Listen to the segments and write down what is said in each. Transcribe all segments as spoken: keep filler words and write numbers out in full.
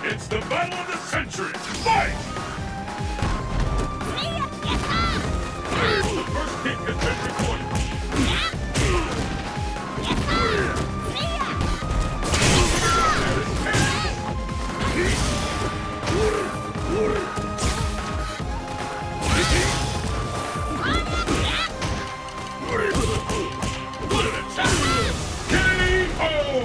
It's the battle of the century! Fight! The first kick has been recorded. What an attack! K O!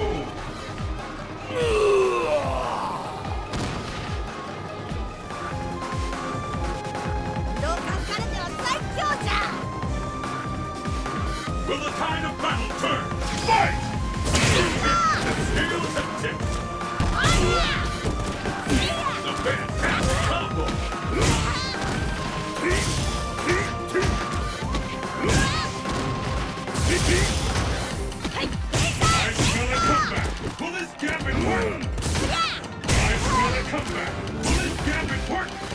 Will the tide of battle turn? Fight! The scales have tipped. The fantastic combo! I smell a comeback! Will this gambit work? I smell a comeback! Will this gambit work?